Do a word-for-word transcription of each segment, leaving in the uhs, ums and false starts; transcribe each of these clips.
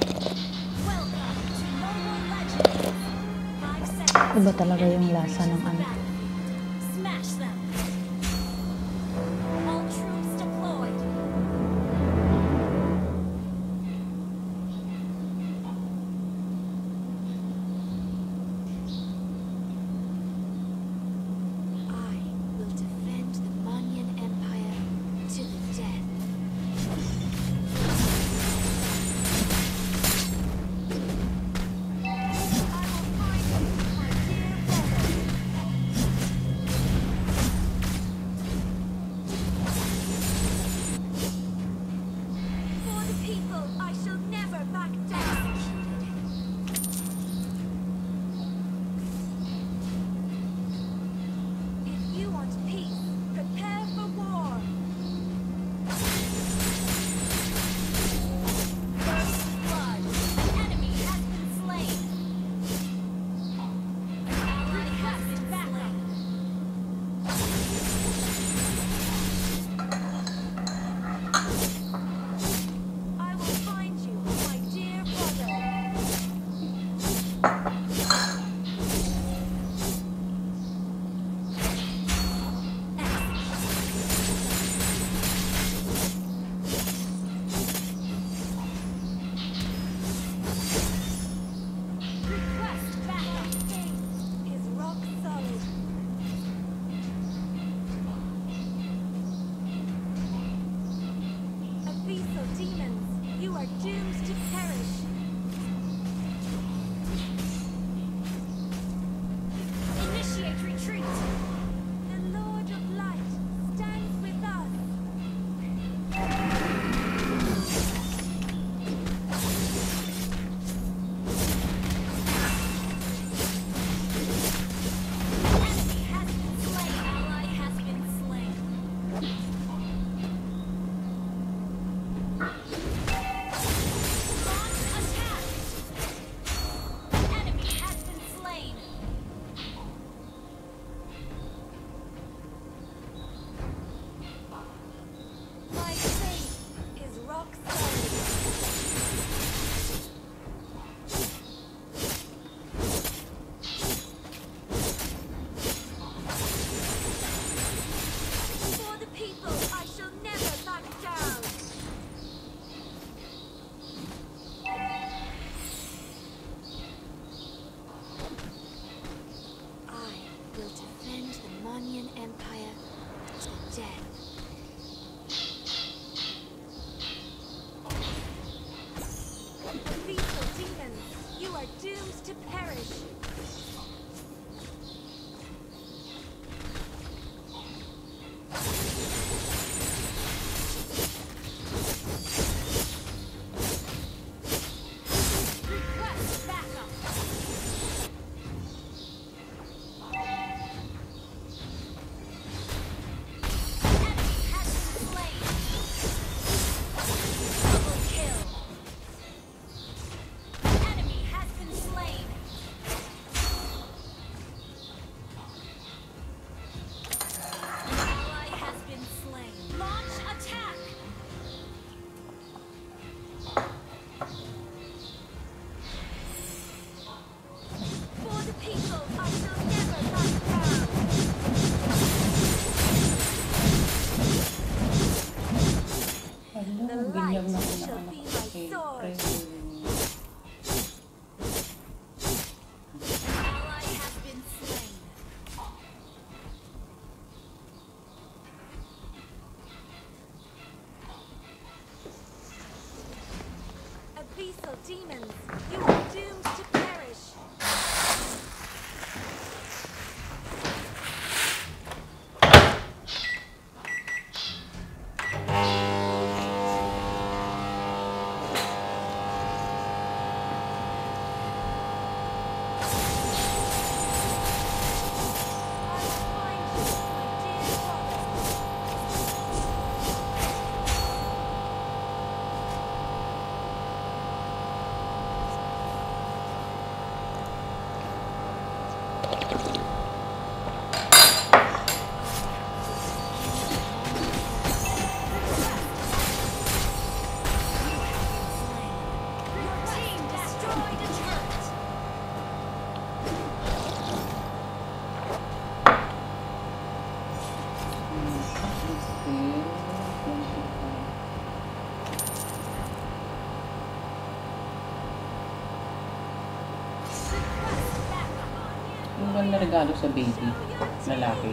Iba talaga yung lasa ng ano. Demons, you are doomed to perish. bang naregalo sa baby? Lalaki.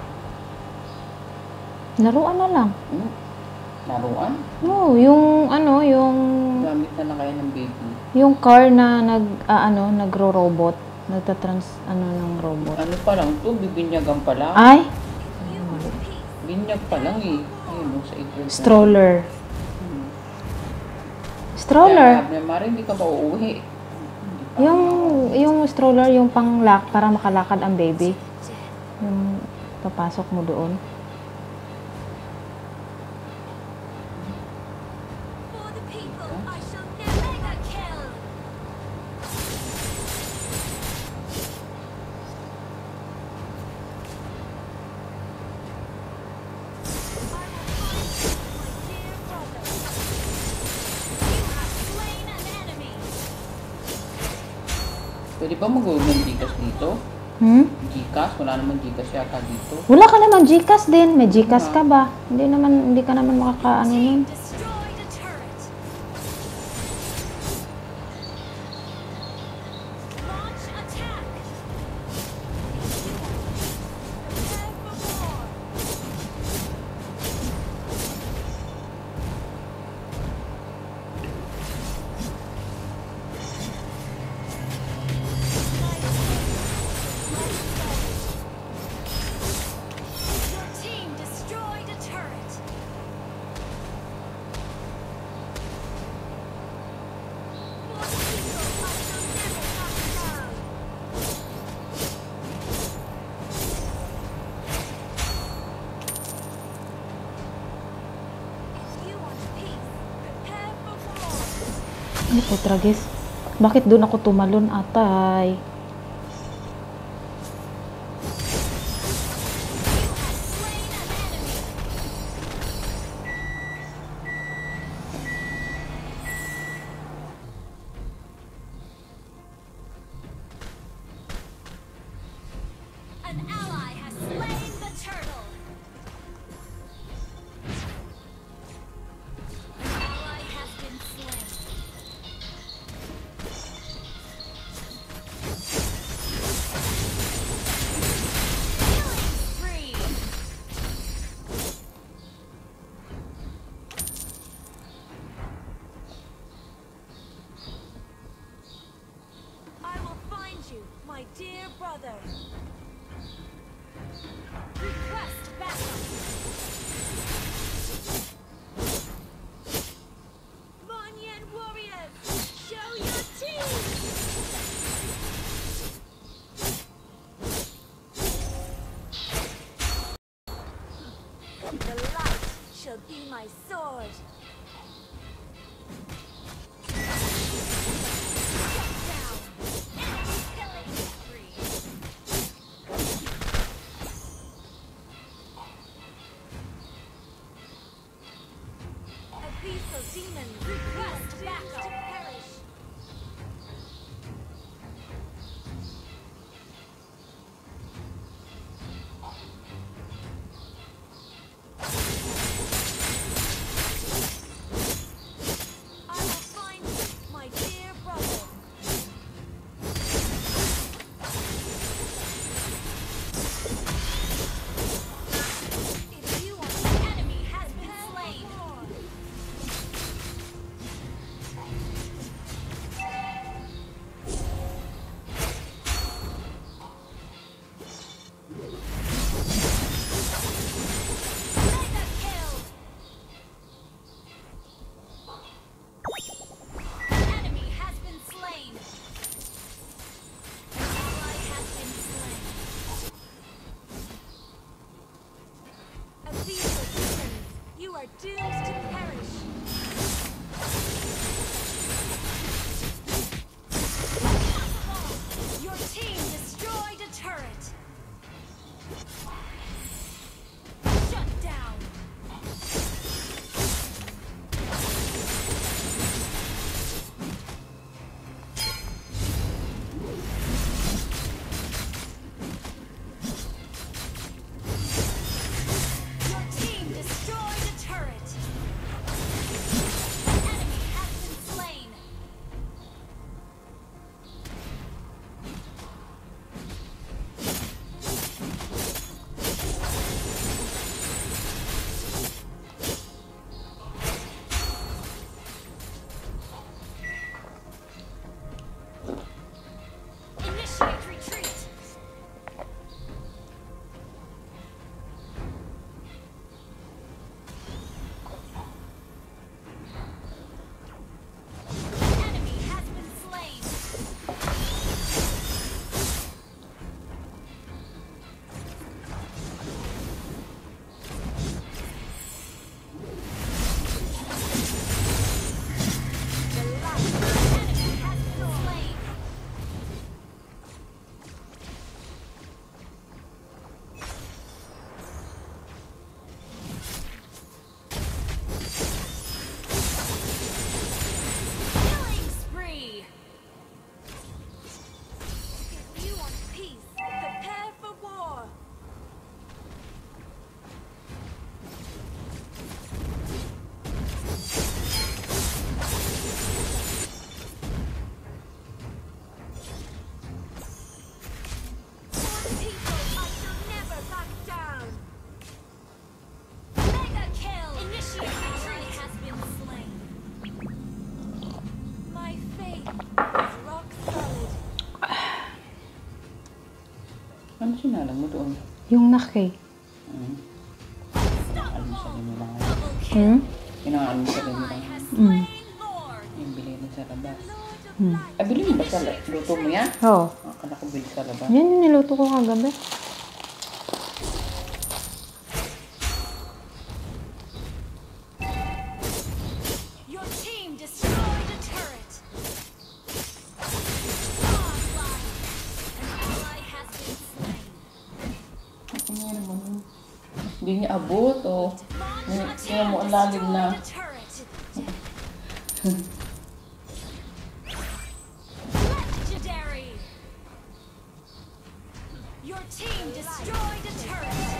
Laruan na lang. Hmm? Laruan? No, yung ano, yung Gamit na lang kaya ng baby. yung car na nag ah, ano, nagro-robot, nagtatrans ano ng robot. Ano pa lang to? Bibinyagan pa lang. Ay, Binyag pa lang eh. Ayun mo sa ito. stroller. Hmm. Stroller. Kaya, Mari, hindi ka ba uuwi? Hindi pa. Yung yung stroller, yung pang-lock para makalakad ang baby. Yung papasok mo doon. For the people, I shall never kill. I will find you, my dear brother. You have slain an enemy. Pwede ba mag-uwi ng Gcash dito? Hmm? Gcash? Wala naman Gcash yata dito. Wala ka naman Gcash din. May Gcash ka ba? Hindi naman hindi ka naman makakaano nun. Destroyed a turret. Launch attack. Prepare for war. Your team destroyed a turret. For the people, I shall never back down. If you want peace, prepare for war. Ano po, tragis? Bakit doon ako tumalon, atay? You have slain an enemy. An ally has slain the turtle. An ally has been slain. Killing spree. I will find you, my dear brother. Request backup. Vanyan warriors, show your teeth. The light shall be my sword. Shut down. Enemy killing spree. Abyssal demon request backup. Perish. I will find you, my dear brother. If you want, the enemy has been slain. Ano sinalang mo doon? Yung nak eh. Hmm. Almusal mo lang. Hmm? Inaalmusal mo lang. Hmm. Yung bili mo sa labas. Hmm. Ah, bili mo ba sa la- luto mo yan? Oo. Akala ko bili sa labas. Yan yung niluto ko kagabi. Your team destroyed a turret. Godlike. An ally has been slain. Ano nga naman yun? Hindi niya abot o. Your Kaya mo team ang lalim na. destroyed a turret. Legendary. Your team destroyed a turret.